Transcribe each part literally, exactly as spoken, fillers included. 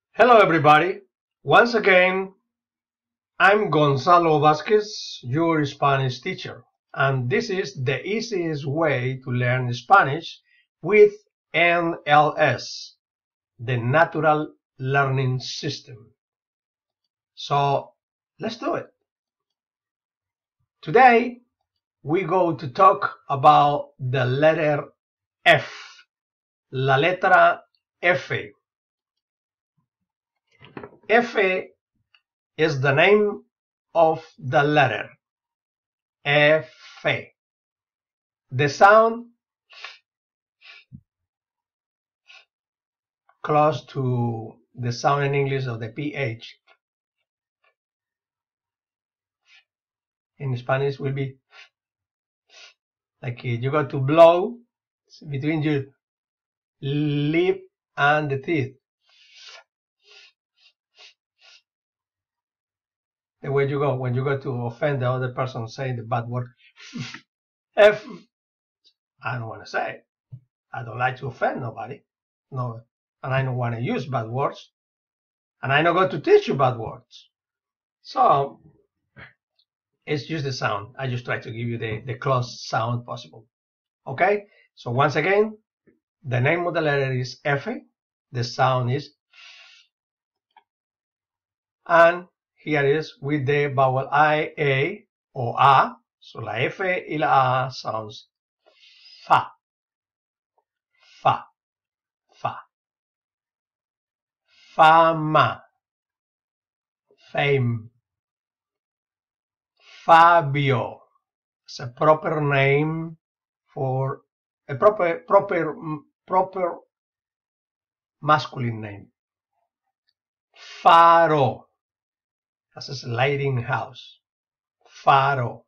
Hello everybody, once again I'm Gonzalo Vasquez, your Spanish teacher, and this is the easiest way to learn Spanish with N L S, the Natural Learning System. So let's do it. Today we go to talk about the letter F, la letra F. F is the name of the letter F. The sound close to the sound in English of the P H. In Spanish will be like you got to blow between your lip and the teeth. The way you go when you go to offend the other person saying the bad word. F. I don't want to say it. I don't like to offend nobody. No, and I don't want to use bad words. And I'm not going to teach you bad words. So it's just the sound. I just try to give you the, the close sound possible. Okay? So once again, the name of the letter is F. The sound is F. And here is with the vowel I, A, or A. So la F y la A sounds Fa. Fa. Fa. Fama. Fame. Fabio. It's a proper name for a proper proper proper masculine name. Faro. That's a lighting house. Faro.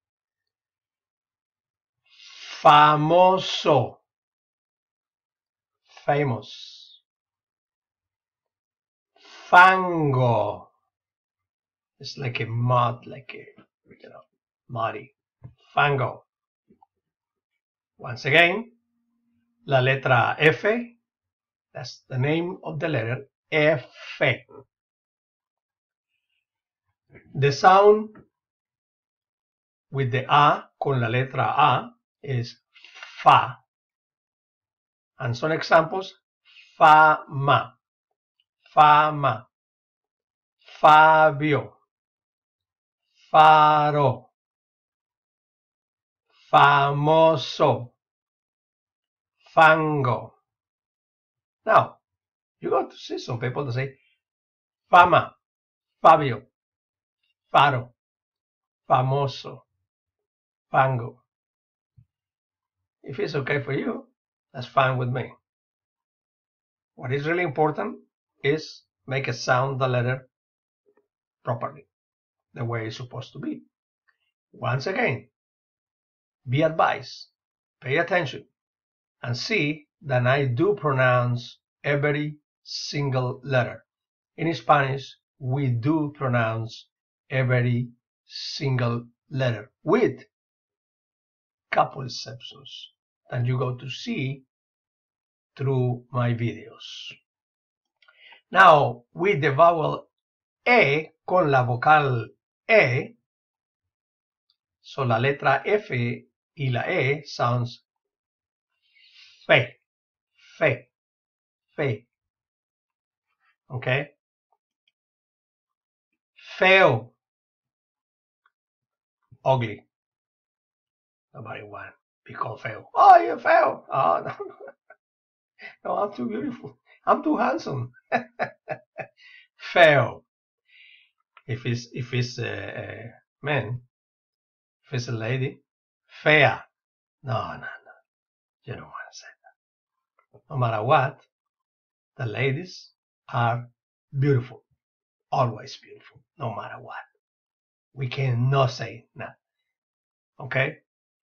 Famoso. Famous. Fango. It's like a mud, like a, you know, muddy. Fango. Once again, la letra F, that's the name of the letter, F. The sound with the A, con la letra A, is Fa. And some examples, Fama, Fama, Fabio, Faro, Famoso, Fango. Now, you got to see some people that say Fama, Fabio, Faro, Famoso, Fango. If it's okay for you, that's fine with me. What is really important is make it sound the letter properly, the way it's supposed to be. Once again, be advised, pay attention, and see that I do pronounce every single letter. In Spanish, we do pronounce every single letter with couple exceptions that you go to see through my videos. Now, with the vowel E, con la vocal E, so la letra F y la E sounds fe, fe, fe. Okay? Feo, ugly. Nobody want to be called feo. Oh, you're feo. Oh, no, no, I'm too beautiful. I'm too handsome. Feo. If it's if it's a, a man, if it's a lady, fea. No, no, no. You don't want to say that. No matter what, the ladies are beautiful. Always beautiful, no matter what. We cannot say that. Okay?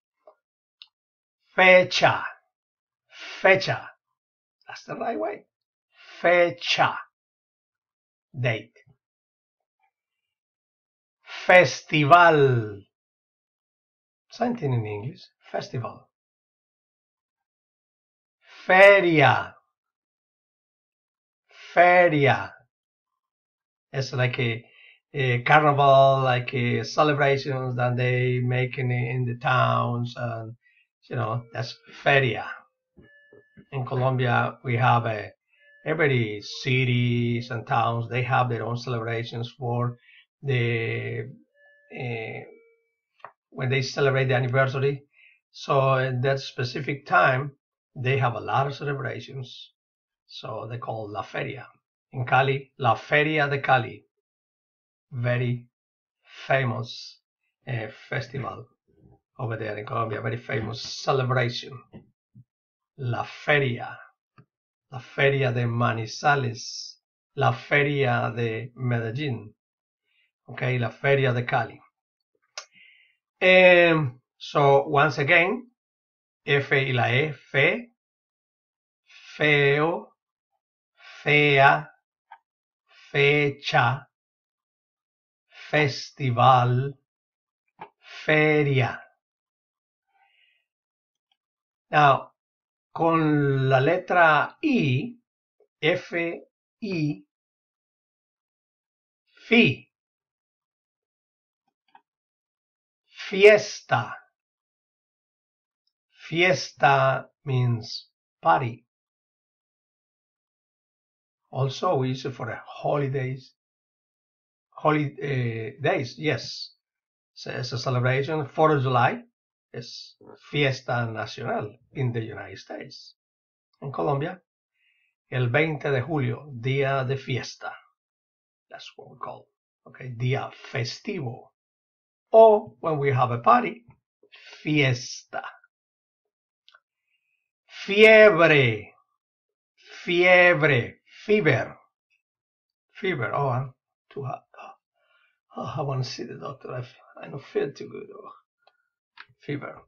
Fecha. Fecha. That's the right way. Fecha. Date. Festival. Same thing in English. Festival. Feria. Feria. It's like a, a carnival, like a celebrations that they make in the, in the towns, and you know, that's feria. In Colombia, we have a every cities and towns, they have their own celebrations for the uh, when they celebrate the anniversary. So in that specific time, they have a lot of celebrations. So they call La Feria. In Cali, La Feria de Cali, very famous uh, festival over there in Colombia, very famous celebration. La Feria, La Feria de Manizales, La Feria de Medellín, okay, La Feria de Cali. Um, so once again, F y la E, fe, feo, fea, fecha, festival, feria. Now, con la letra I, F, I, fi, fiesta. Fiesta means party. Also, we use it for the holidays. Holidays, uh, yes. So it's a celebration. fourth of July is Fiesta Nacional in the United States. In Colombia, el veinte de julio, Día de Fiesta. That's what we call it. Okay, Día Festivo. Or when we have a party, fiesta. Fiebre. Fiebre. Fever. Fever. Oh, I'm too hot. Oh, I want to see the doctor. I, I don't feel too good. Oh. Fever.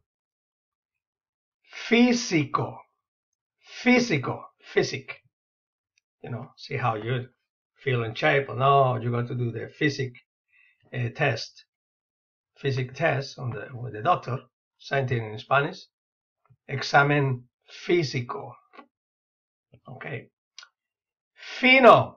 Físico. Físico. Physic. You know, see how you feel in shape or no. You got to do the physic uh, test. Physic test on the, with the doctor. Same thing in Spanish. Examen físico. Okay. Fino.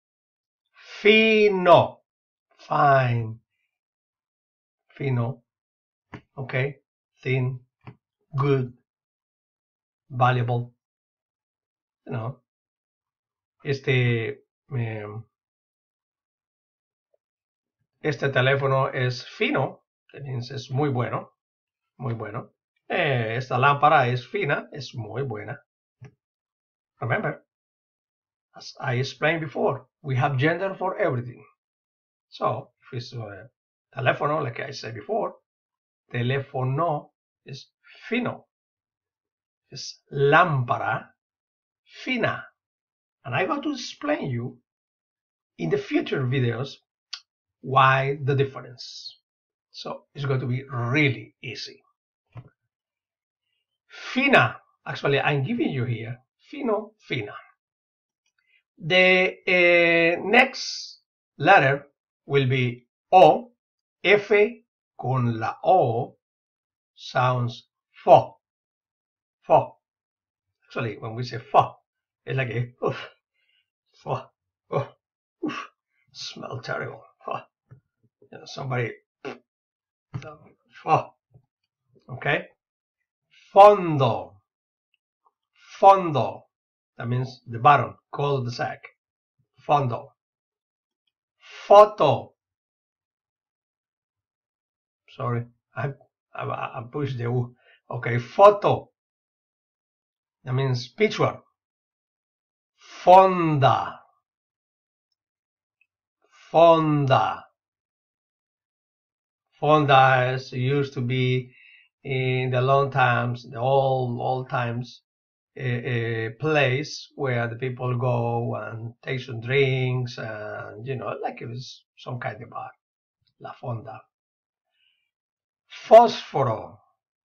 Fino. Fine. Fino. Okay. Thin. Good. Valuable. You know. Este. Um, este teléfono es fino. That means es muy bueno. Muy bueno. Eh, esta lámpara es fina. Es muy buena. Remember, as I explained before, we have gender for everything. So, if it's uh, teléfono, like I said before, teléfono is fino. It's lámpara fina. And I'm going to explain you in the future videos why the difference. So, it's going to be really easy. Fina, actually, I'm giving you here, fino, fina. The uh, next letter will be O. F con la O sounds fo. Fo. Actually, when we say fo, it's like a oof, fo, oh, oof, smell terrible. Fo. You know, somebody, fo. Okay. Fondo. Fondo. That means the bottom, cold of the sack. Fondo. Photo. Sorry, I, I, I pushed the U. Okay, photo. That means picture. Fonda. Fonda. Fonda is used to be in the long times, the old old times, a, a place where the people go and take some drinks, and you know, like it was some kind of bar. La Fonda. Fósforo.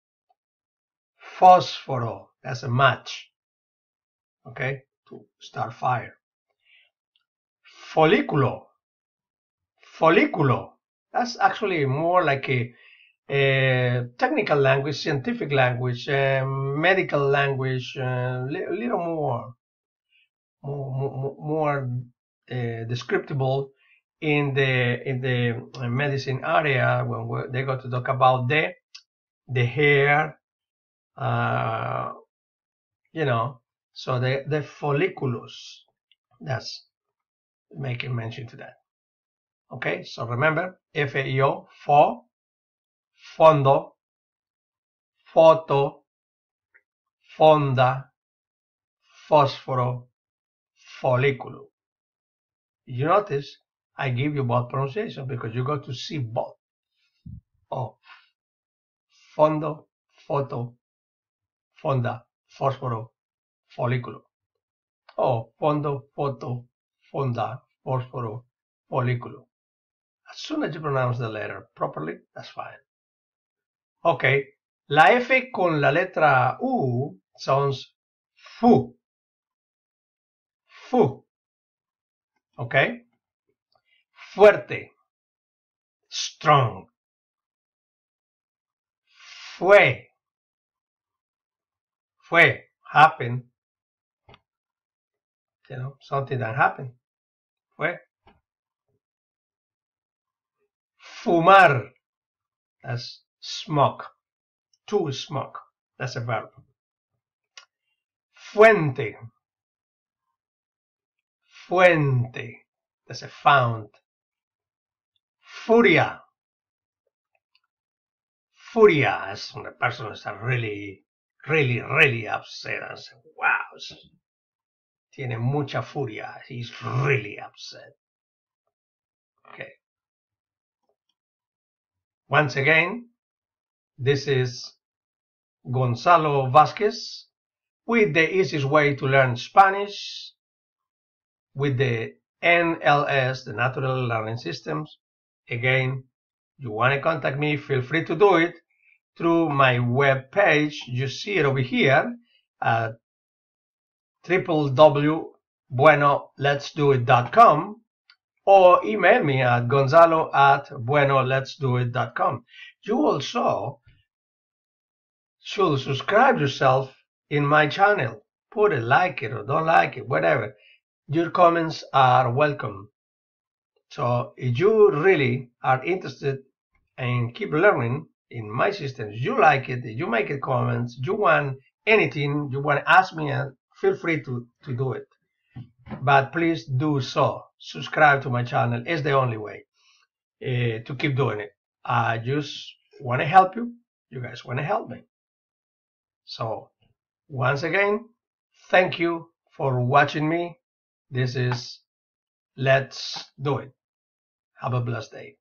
Fósforo. That's a match. Okay, to start fire. Folículo. Folículo. That's actually more like a, a technical language, scientific language, uh, medical language, a uh, li little more, more, more, more uh, descriptible in the in the medicine area, when we're, they go to talk about the the hair, uh, you know, so the the folliculus. That's making mention to that. Okay, so remember, F A I O, fo, fondo, foto, fonda, fósforo, folliculo. You notice I give you both pronunciation because you got to see both. Oh, fondo, foto, fonda, fósforo, folliculo. Oh, fondo, foto, fonda, fósforo, folliculo. As soon as you pronounce the letter properly, that's fine. Okay, la F con la letra U sounds fu. Fu. Okay? Fuerte. Strong. Fue. Fue. Happened. You know, something that happened. Fue. Fumar. That's smoke. To smoke. That's a verb. Fuente. Fuente. That's a fount. Furia. Furia is when a person is really, really, really upset and say, wow, tiene mucha furia. He's really upset. Okay. Once again, this is Gonzalo Vasquez with the easiest way to learn Spanish with the N L S, the Natural Learning Systems. Again, you want to contact me, feel free to do it through my web page. You see it over here at w w w dot bueno lets do it dot com or email me at gonzalo at bueno lets do it dot com. You also should subscribe yourself in my channel. Put it, like it or don't like it, whatever. Your comments are welcome. So if you really are interested and keep learning in my systems, you like it, you make it comments, you want anything, you want to ask me, feel free to, to do it. But please do so. Subscribe to my channel is the only way uh, to keep doing it. I just want to help you. You guys want to help me. So once again, thank you for watching me. This is Let's Do It. Have a blessed day.